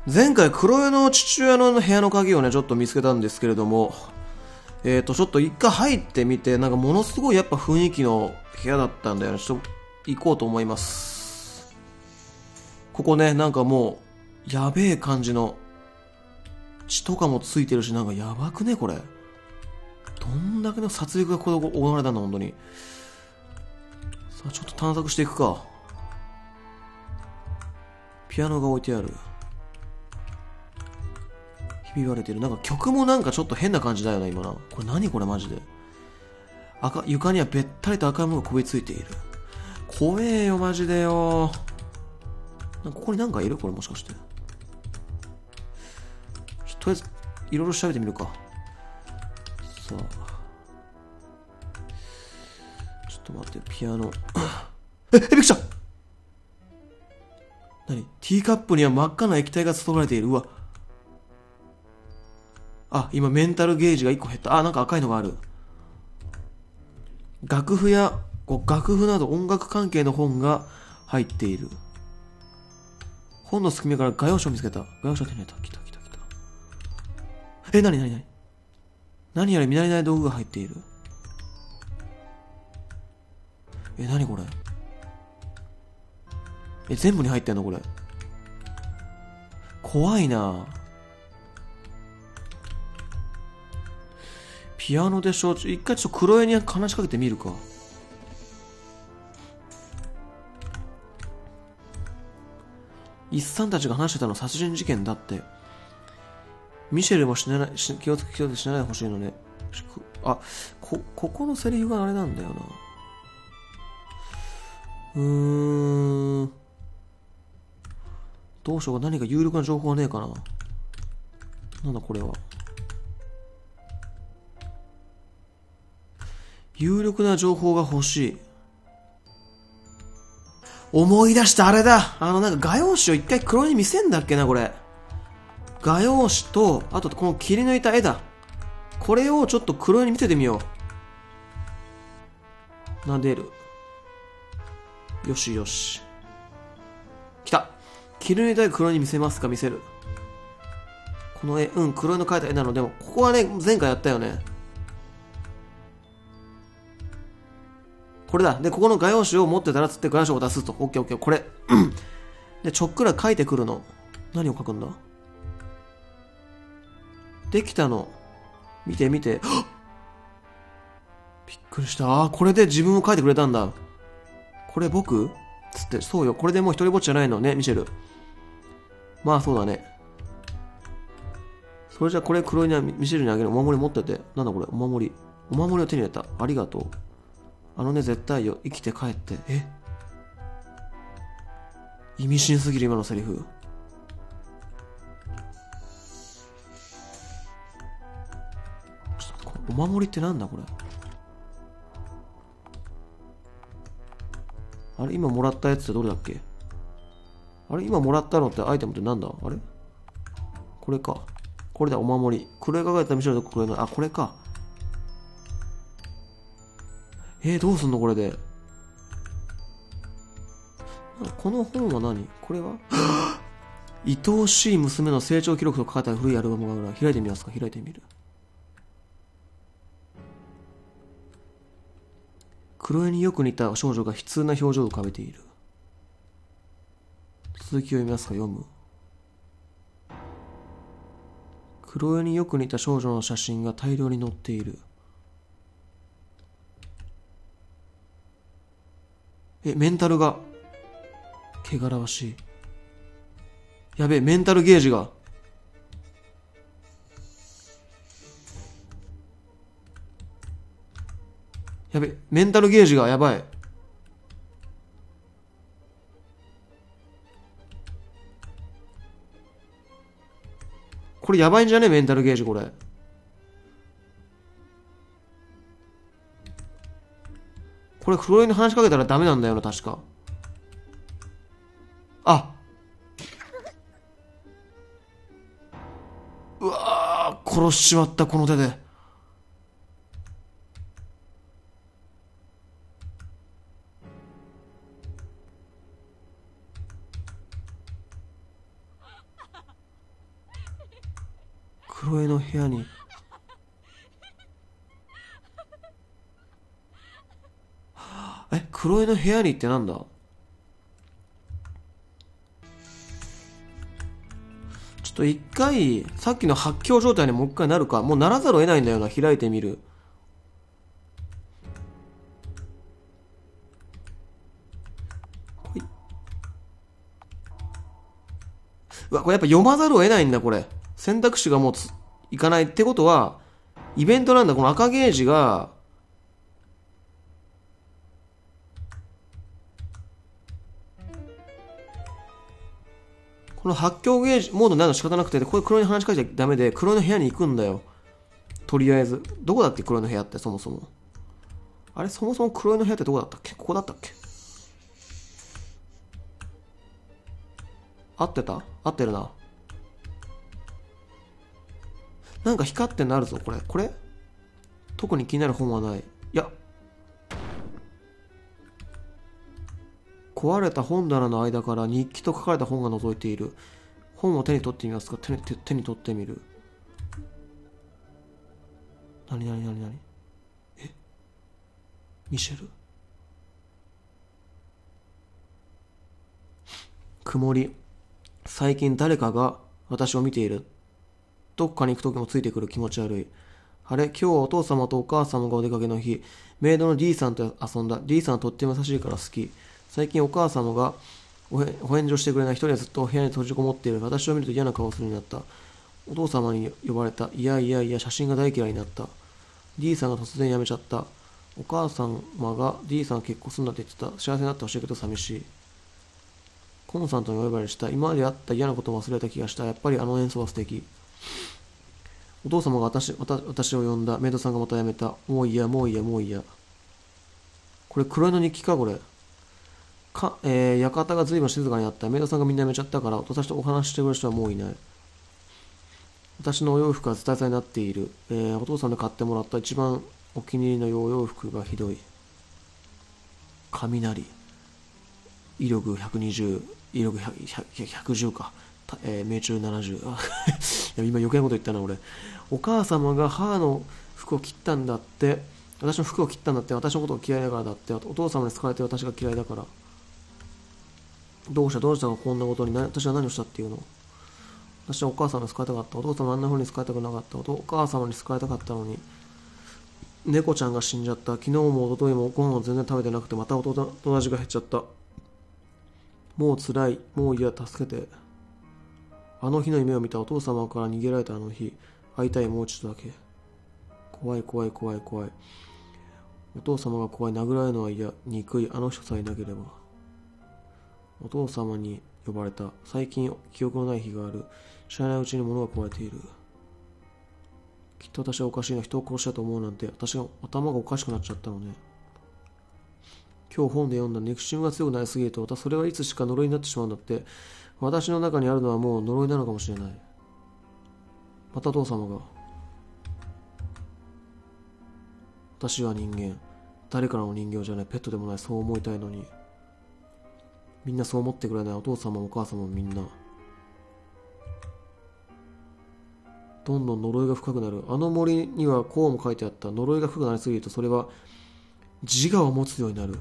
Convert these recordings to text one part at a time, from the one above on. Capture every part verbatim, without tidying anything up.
前回黒湯の父親の部屋の鍵をねちょっと見つけたんですけれども、えーとちょっと一回入ってみて、なんかものすごいやっぱ雰囲気の部屋だったんだよね。ちょっと行こうと思います。ここね、なんかもうやべえ感じの血とかもついてるし、なんかやばくねこれ。どんだけの殺戮がここで行われたんだ本当に。さあちょっと探索していくか。ピアノが置いてある。ひび割れてる。なんか曲もなんかちょっと変な感じだよな今な。これ何これマジで。赤、床にはべったりと赤いものがこびりついている。怖えよマジでよ。なんかここになんかいるこれもしかして。とりあえずいろいろ調べてみるか。さあちょっと待って、ピアノえ、え、びっくりした。何、ティーカップには真っ赤な液体が注がれている。うわ、あ、今メンタルゲージがいっこ減った。あ、なんか赤いのがある。楽譜やこう楽譜など音楽関係の本が入っている。本の隙間から画用紙を見つけた。画用紙を手に入れた。来た来た来た。え、なになになに、何やら見慣れない道具が入っている。え、なにこれ。え、全部に入ってんのこれ。怖いな。ピアノでしょ。一回ちょっと黒江に話しかけてみるか。一さんたちが話してたのは殺人事件だって。ミシェルも死なない、気をつけ、気をつけ死なないでほしいのね。あ、こ、ここのセリフがあれなんだよな。うーん。どうしようか、何か有力な情報はねえかな。なんだこれは。有力な情報が欲しい。思い出した、あれだ。あのなんか画用紙を一回黒に見せんだっけなこれ。画用紙と、あとこの切り抜いた絵だ。これをちょっと黒に見せてみよう。なでる。よしよし。来た。切り抜いた絵黒に見せますか。見せる。この絵、うん、黒いの描いた絵なのでも、ここはね、前回やったよね。これだ。で、ここの画用紙を持ってたらつって画用紙を出すと。オッケーオッケー。これ。で、ちょっくら描いてくるの。何を描くんだ。できたの。見て見て。びっくりした。あー、これで自分を描いてくれたんだ。これ僕つって、そうよ。これでもう一人ぼっちじゃないのね、ミシェル。まあそうだね。それじゃこれ黒いにはミシェルにあげる。お守り持ってて。なんだこれ、お守り。お守りを手に入れた。ありがとう。あのね、絶対よ。生きて帰って。え、意味深すぎる今のセリフ。お守りってなんだこれ。あれ今もらったやつってどれだっけ。あれ今もらったのってアイテムってなんだ。あれこれか。これだ、お守り。黒い輝いたミシェルと黒いの。あ、これか。えー、どうすんのこれで。この本は何これは愛おしい娘の成長記録と書かれた古いアルバムがある。開いてみますか。開いてみる。黒絵によく似た少女が悲痛な表情を浮かべている。続きを読みますか。読む。黒絵によく似た少女の写真が大量に載っている。え、メンタルが汚らわしい。やべえ、メンタルゲージが。やべえ、メンタルゲージがやばい。これやばいんじゃねメンタルゲージこれ。これフロイに話しかけたらダメなんだよな確か。あ、うわー、殺しちまったこの手で。 黒江の部屋に。え、黒江の部屋にってなんだ。ちょっと一回さっきの発狂状態にもう一回なるか。もうならざるを得ないんだよな。開いてみる。うわ、これやっぱ読まざるを得ないんだ。これ選択肢がもうついかないってことはイベントなんだ。この赤ゲージがこの発狂ゲージモードになるの仕方なくて、これ黒に話しかけちゃダメで、黒の部屋に行くんだよ。とりあえずどこだっけ、黒の部屋って。そもそもあれ、そもそも黒の部屋ってどこだったっけ。ここだったっけ。合ってた合ってるな。なんか光ってなるぞ。これこれ特に気になる本はない。いや、壊れた本棚の間から日記と書かれた本が覗いている。本を手に取ってみますか。手に手手に取ってみる。なになになになに。え、ミシェル。曇り。最近誰かが私を見ている。どっかに行く時もついてくる。気持ち悪い。あれ、今日はお父様とお母様がお出かけの日。メイドの D さんと遊んだ。 D さんはとっても優しいから好き。最近お母様がお返事をしてくれない。一人はずっと部屋に閉じこもっている。私を見ると嫌な顔をするようになった。お父様に呼ばれた。いやいやいや、写真が大嫌いになった。 D さんが突然辞めちゃった。お母様が D さんが結婚するんだって言ってた。幸せになってほしいけど寂しい。コンさんとのお呼ばれした。今まであった嫌なことを忘れた気がした。やっぱりあの演奏は素敵。お父様が 私, 私を呼んだ。メイドさんがまた辞めた。もういいやもういいやもういいや。これ黒いの日記か。これか、えー、館が随分静かになった。メイドさんがみんな辞めちゃったから、私とお話ししてくれる人はもういない。私のお洋服がズタズタになっている。えー、お父さんで買ってもらった一番お気に入りのお洋服がひどい。雷。威力ひゃくにじゅう、威力ひゃくじゅうか。えー、命中ななじゅう。今余計なこと言ったな俺。お母様が母の服を切ったんだって。私の服を切ったんだって。私のことが嫌いだからだって。お父様に好かれて私が嫌いだから。どうしたどうしたのこんなことに。私は何をしたっていうの。私はお母さんに好かれたかった。お父様あんな風に好かれたくなかった。お母様に好かれたかったのに。猫ちゃんが死んじゃった。昨日も一昨日もご飯を全然食べてなくて、また友達が減っちゃった。もう辛い。もういや、助けて。あの日の夢を見た。お父様から逃げられたあの日。会いたい。もう一度だけ。怖い怖い怖い怖い。お父様が怖い。殴られるのは嫌。憎い。あの人さえいなければ。お父様に呼ばれた。最近記憶のない日がある。知らないうちに物が壊れている。きっと私はおかしいな。人を殺したと思うなんて。私が頭がおかしくなっちゃったのね。今日本で読んだ。憎しみが強くなりすぎると、またそれはいつしか呪いになってしまうんだって。私の中にあるのはもう呪いなのかもしれない。またお父様が。私は人間。誰からの人形じゃない。ペットでもない。そう思いたいのに。みんなそう思ってくれない。お父様もお母様もみんな。どんどん呪いが深くなる。あの森にはこうも書いてあった。呪いが深くなりすぎると、それは自我を持つようになる。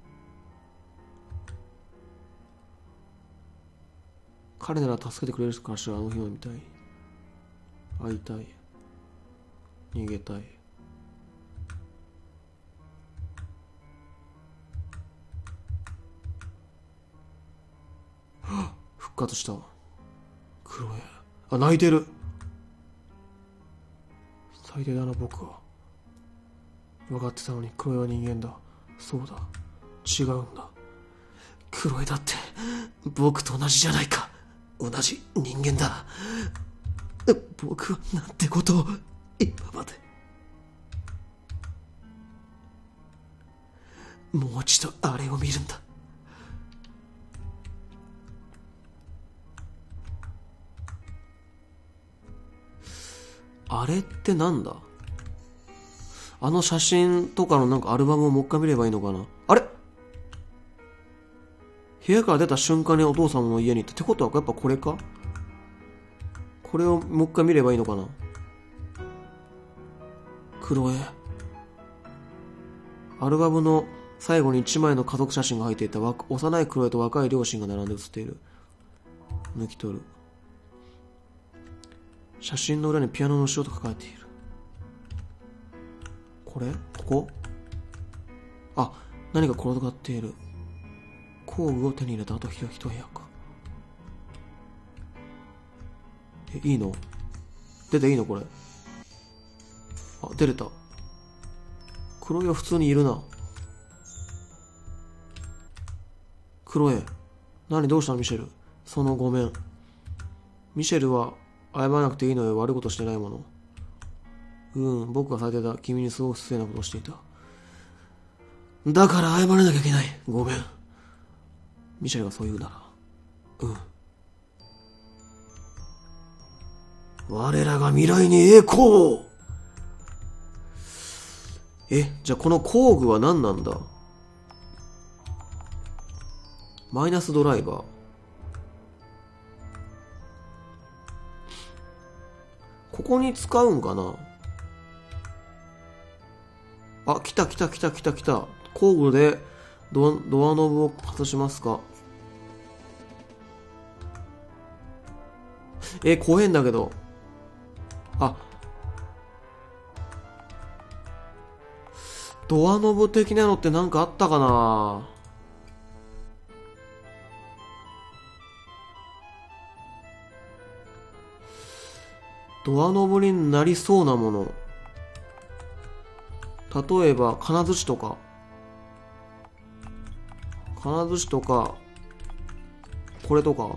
彼なら助けてくれるかしら。あの日のみたい。会いたい。逃げたい。復活した。クロエ。あ、泣いてる。最低だな僕は。分かってたのに。クロエは人間だ。そうだ、違うんだ。クロエだって僕と同じじゃないか。同じ人間だ。僕はなんてことを今まで。もう一度あれを見るんだ。あれってなんだ。あの写真とかのなんかアルバムをもう一回見ればいいのかな。あれ、部屋から出た瞬間にお父様の家に行ったってことはやっぱこれか。これをもう一回見ればいいのかな。 クロエ。アルバムの最後に一枚の家族写真が入っていた。幼いクロエと若い両親が並んで写っている。抜き取る。写真の裏にピアノの後ろと書かれている。これここあ、何か転がっている。工具を手に入れた後、一部屋か。え、いいの？出ていいのこれ。あ、出れた。クロエは普通にいるな。クロエ。何どうしたのミシェル。そのごめん。ミシェルは謝らなくていいのよ。悪いことしてないもの。うん、僕が最低だ。君にすごく失礼なことをしていた。だから謝らなきゃいけない。ごめん。ミシェルがそう言うなら。うん。我らが未来に栄光を。え、じゃあこの工具は何なんだ？マイナスドライバー。ここに使うんかな？あ、来た来た来た来た来た。工具でドア、ドアノブを外しますか？え、怖えんだけど。あ、ドアノブ的なのってなんかあったかな？ドアノブになりそうなもの。例えば、金槌とか。金槌とか、これとか。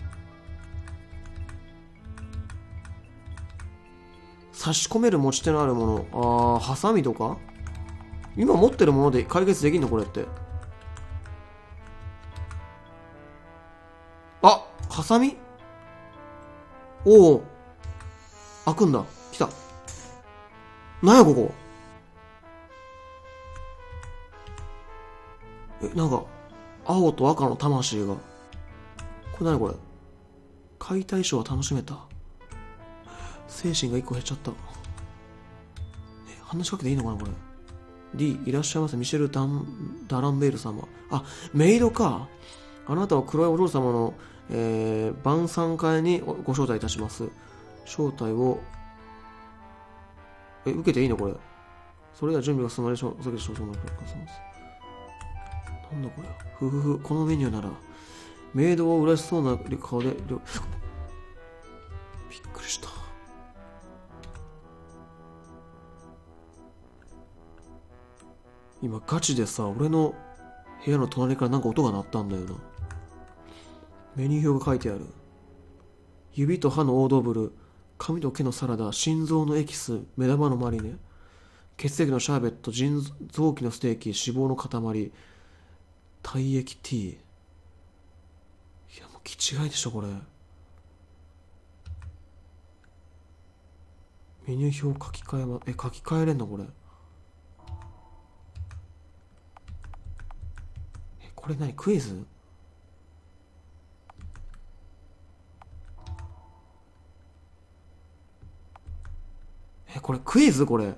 差し込める持ち手のあるもの。あー、ハサミとか？今持ってるもので解決できんのこれって。あ、ハサミ？おお。開くんだ。来た。なんやここ。え、なんか、青と赤の魂が。これ何これ。解体ショーは楽しめた。精神が一個減っちゃった。え、話しかけていいのかなこれ。D、いらっしゃいませ。ミシェル・ダン、ダランベール様。あ、メイドか。あなたは黒いお嬢様の、えー、晩餐会にご招待いたします。招待を、え、受けていいのこれ。それでは準備が進まれしょう。お酒で少々お待ちくださいます。なんだこれ。ふふふ、このメニューなら、メイドを嬉しそうな顔で、びっくりした。今ガチでさ、俺の部屋の隣からなんか音が鳴ったんだよな。メニュー表が書いてある。指と歯のオードブル、髪と毛のサラダ、心臓のエキス、目玉のマリネ、血液のシャーベット、腎臓器のステーキ、脂肪の塊、体液ティー。いやもう気違いでしょこれ。メニュー表書き換えま、え、書き換えれんのこれ。え、これ何クイズ？え、これクイズこれ。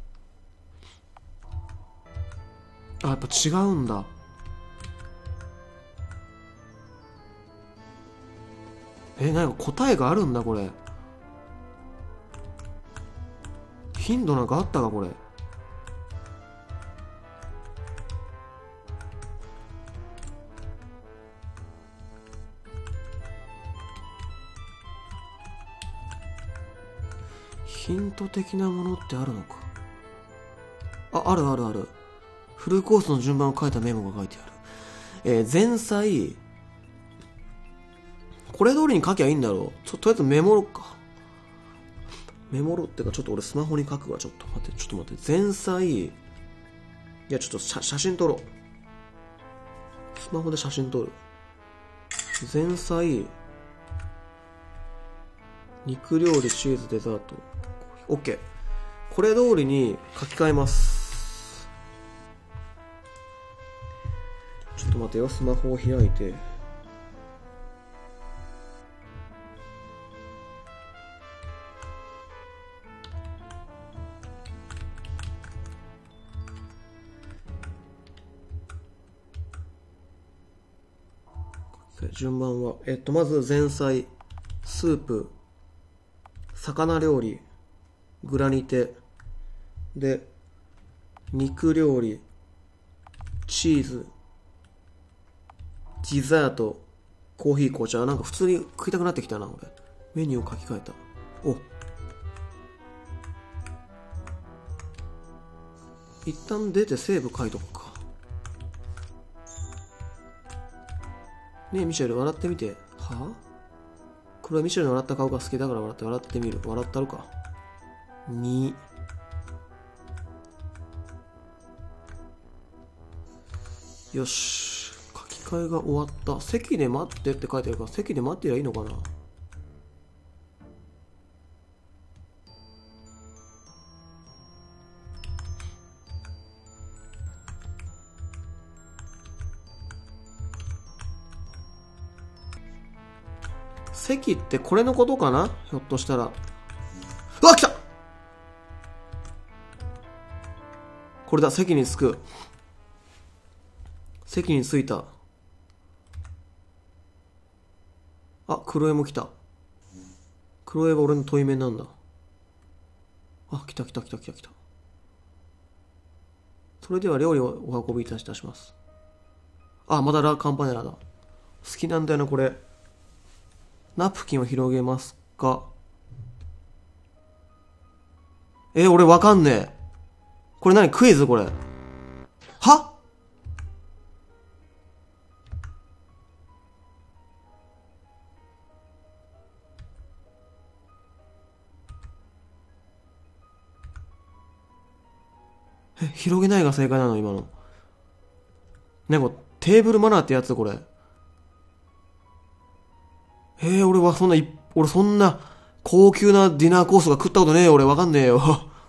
あ、やっぱ違うんだ。え、なんか答えがあるんだこれ。ヒントなんかあったかこれ。ヒント的なものってあるのか。あ、あるあるある。フルコースの順番を書いたメモが書いてある。えー、前菜。これ通りに書きゃいいんだろう。ちょ、とりあえずメモろっか。メモろってか、ちょっと俺スマホに書くわ。ちょっと待って、ちょっと待って。前菜。いや、ちょっと写写真撮ろう。スマホで写真撮る。前菜。肉料理、チーズ、デザート。OK。これ通りに書き換えます。ちょっと待てよ。スマホを開いて。 順番は、えっと、まず前菜、スープ、魚料理、グラニテ、で、肉料理、チーズ、デザート、コーヒー、紅茶。なんか普通に食いたくなってきたな、俺。メニューを書き換えた。お。一旦出てセーブ書いとくか。ねえ、ミシェル、笑ってみて。はぁ、これはミシェルの笑った顔が好きだから笑って、笑ってみる。笑ったるか。に。よし。書き換えが終わった。席で待ってって書いてあるから、席で待ってりゃいいのかな。席ってこれのことかな、ひょっとしたら。うわ、来た。これだ、席に着く。席に着いた。あ、黒江も来た。黒江が俺の対面なんだ。あ、来た来た来た来た来た。それでは料理をお運びいたします。あ、まだラ・カンパネラだ。好きなんだよな、これ。ナプキンを広げますか。え、俺わかんねえ。これ何、クイズこれ。は？え、広げないが正解なの今の。ね、これテーブルマナーってやつこれ。えー、俺はそんな、俺そんな高級なディナーコースが食ったことねえよ。俺わかんねえよ。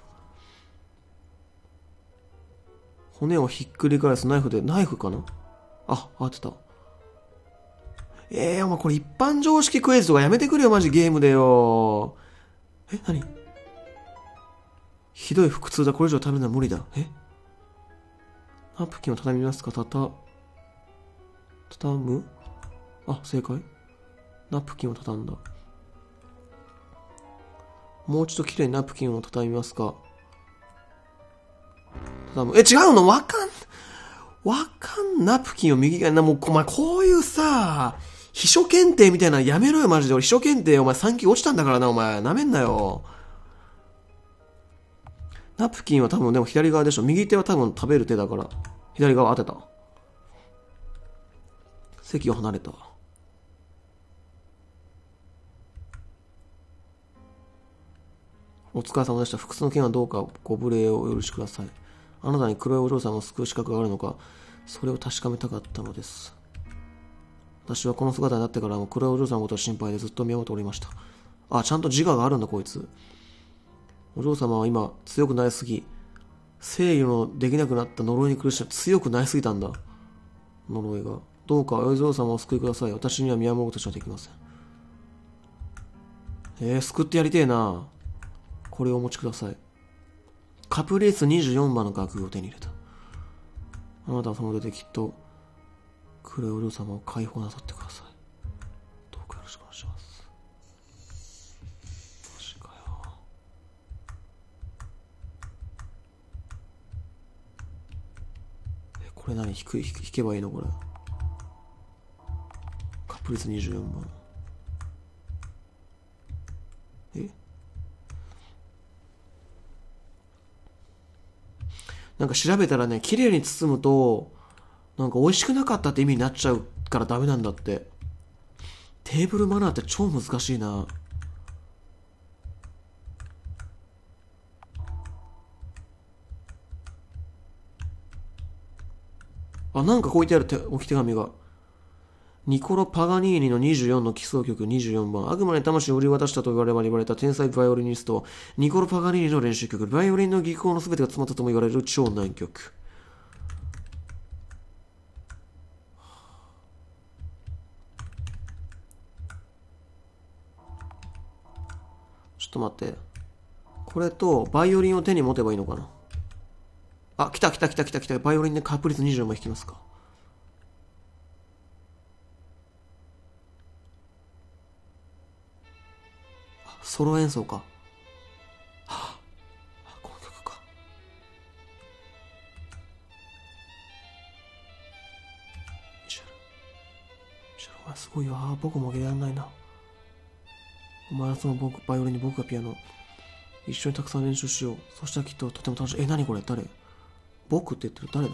骨をひっくり返すナイフで、ナイフかな。あ、当てた。えー、お前これ一般常識クイズとかやめてくれよ、マジゲームでよ。え、何？ひどい腹痛だ。これ以上食べるのは無理だ。え？ナプキンを畳みますか？たた、畳む？あ、正解。ナプキンを畳んだ。もう一度きれいにナプキンを畳みますか？畳む。え、違うの？わかん、わかん、ナプキンを右側に、もう、お前こういうさ、秘書検定みたいなのやめろよ、マジで。俺秘書検定、お前さん級落ちたんだからな、お前。なめんなよ。ナプキンは多分でも左側でしょ。右手は多分食べる手だから。左側当てた。席を離れた。お疲れ様でした。複数の件はどうかご無礼をお許しください。あなたに黒いお嬢さんを救う資格があるのか、それを確かめたかったのです。私はこの姿になってからも黒いお嬢さんのことが心配でずっと見守っておりました。あ、ちゃんと自我があるんだこいつ。お嬢様は今強くなりすぎ、制御のできなくなった呪いに苦しんで強くなりすぎたんだ。呪いが。どうかお嬢様をお救いください。私には見守ることしかできません。えー、救ってやりてえな。これをお持ちください。カプリースにじゅうよんばんの楽譜を手に入れた。あなたはその腕できっと黒いお嬢様を解放なさってください。どうかよろしくお願いします。マジかよ。え、これ何？弾く、弾けばいいのこれ。カプリースにじゅうよんばん。え、なんか調べたらね、綺麗に包むとなんか美味しくなかったって意味になっちゃうからダメなんだって。テーブルマナーって超難しいな。あ、なんかこういてある手置き手紙が。ニコロ・パガニーニのにじゅうよんの基礎曲にじゅうよんばん。悪魔に魂を売り渡したと言われれば言われた天才バイオリニスト、ニコロ・パガニーニの練習曲。バイオリンの技巧の全てが詰まったとも言われる超難曲。ちょっと待って。これと、バイオリンを手に持てばいいのかな。あ、来た来た来た来た来た。バイオリンでカプリースにじゅうよんばん弾きますか。 ソロ演奏か。はあ、この曲か。ミシェル。ミシェル、お前すごいよ。ああ、僕も負けられないな。お前はその僕、バイオリンに僕がピアノ。一緒にたくさん練習しよう。そしたらきっととても楽しい。え、何これ誰？僕って言ってる誰だ？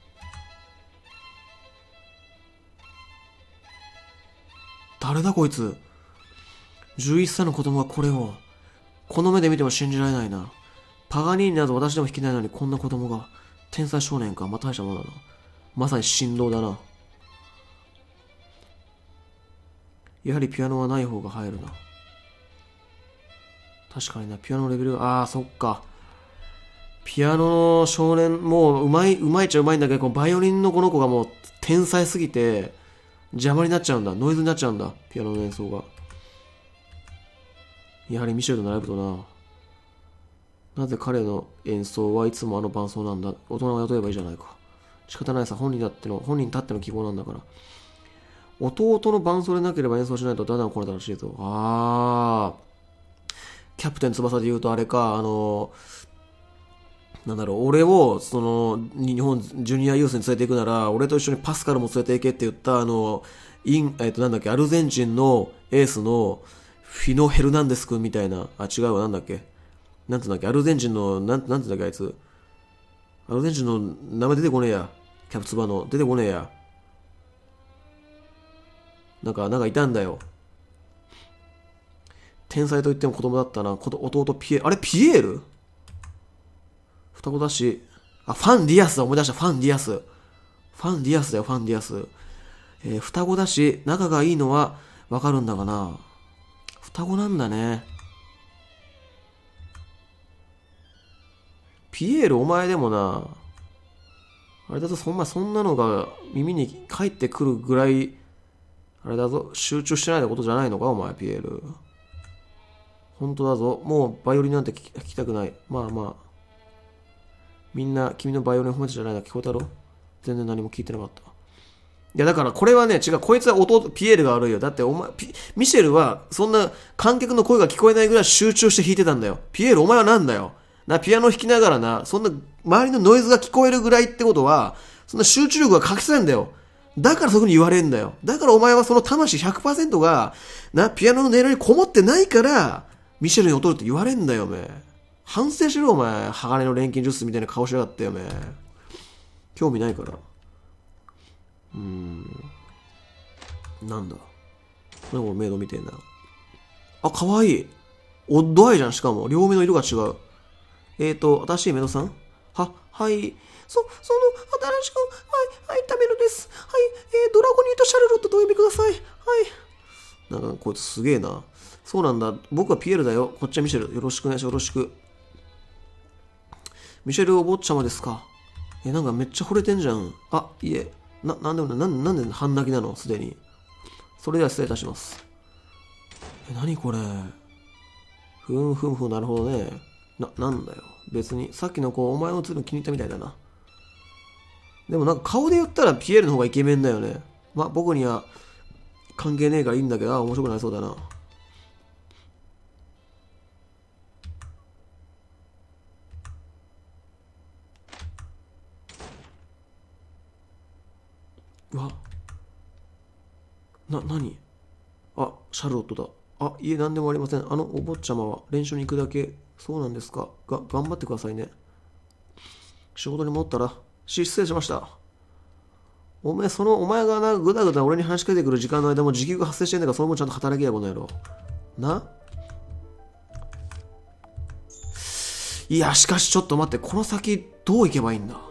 誰だこいつ。じゅういっさいの子供がこれを。この目で見ても信じられないな。パガニーニなど私でも弾けないのにこんな子供が。天才少年か。まあ、大したものだな。まさに神童だな。やはりピアノはない方が入るな。確かにな、ピアノのレベル、ああ、そっか。ピアノの少年、もううまい、うまいっちゃうまいんだけど、このバイオリンのこの子がもう天才すぎて、邪魔になっちゃうんだ。ノイズになっちゃうんだ。ピアノの演奏が。やはりミシェルと並ぶとな。なぜ彼の演奏はいつもあの伴奏なんだ。大人が雇えばいいじゃないか。仕方ないさ、本人だっての、本人たっての希望なんだから。弟の伴奏でなければ演奏しないとダダン来れたらしいぞ。ああ。キャプテン翼で言うとあれか、あの、なんだろう、俺を、その、日本ジュニアユースに連れて行くなら、俺と一緒にパスカルも連れて行けって言った、あの、イン、えっと、なんだっけ、アルゼンチンのエースの、フィノ・ヘルナンデス君みたいな、あ、違うわ、なんだっけ。なんつうんだっけ、アルゼンチンの、なん、なんつうんだっけ、あいつ。アルゼンチンの名前出てこねえや。キャプツバの、出てこねえや。なんか、なんかいたんだよ。天才と言っても子供だったな。弟ピエール。あれピエール双子だし。あ、ファン・ディアスだ。思い出した。ファン・ディアス。ファン・ディアスだよ、ファン・ディアス。えー、双子だし、仲がいいのはわかるんだがな。双子なんだね。ピエール、お前でもな。あれだとそんな、そんなのが耳に返ってくるぐらい、あれだぞ、集中してないってことじゃないのか、お前、ピエール。本当だぞ。もうバイオリンなんて聞き、聞きたくない。まあまあ。みんな君のバイオリン褒めてじゃないな。聞こえたろ？全然何も聞いてなかった。いやだからこれはね、違う。こいつは弟、ピエールが悪いよ。だってお前、ミシェルはそんな観客の声が聞こえないぐらい集中して弾いてたんだよ。ピエールお前はなんだよ。な、ピアノ弾きながらな、そんな周りのノイズが聞こえるぐらいってことは、そんな集中力が欠けてたんだよ。だからそういう風に言われるんだよ。だからお前はその魂 ひゃくパーセント が、な、ピアノの音色にこもってないから、ミシェルに劣るって言われんだよ、お前。反省しろ、お前。鋼の錬金術師みたいな顔しやがってよ、お前。興味ないから。うーん。なんだ。なんかメイドみてえな。あ、かわいい。オッドアイじゃん、しかも。両目の色が違う。えーと、新しいメイドさんは、はい。そ、その、新しく、はい、はい、タメルです。はい、えー、ドラゴニーとシャルロットとお呼びください。はい。なんか、こいつすげえな。そうなんだ。僕はピエールだよ。こっちはミシェル。よろしくね。よろしく。ミシェルお坊ちゃまですか。え、なんかめっちゃ惚れてんじゃん。あ、いえ。な、なんでもない。なんで半泣きなのすでに。それでは失礼いたします。え、なにこれ。ふんふんふん、なるほどね。な、なんだよ。別に。さっきの子、お前の映るの気に入ったみたいだな。でもなんか顔で言ったらピエールの方がイケメンだよね。まあ僕には関係ねえからいいんだけど、あ、面白くなりそうだな。うわ。な、なに？あ、シャルロットだ。あ、いえ、なんでもありません。あのお坊ちゃまは練習に行くだけ。そうなんですか。が、頑張ってくださいね。仕事に戻ったら、し、失礼しました。お前、その、お前がな、ぐだぐだ俺に話しかけてくる時間の間も時給が発生してんだから、その分ちゃんと働けや、この野郎。な？いや、しかしちょっと待って、この先どう行けばいいんだ？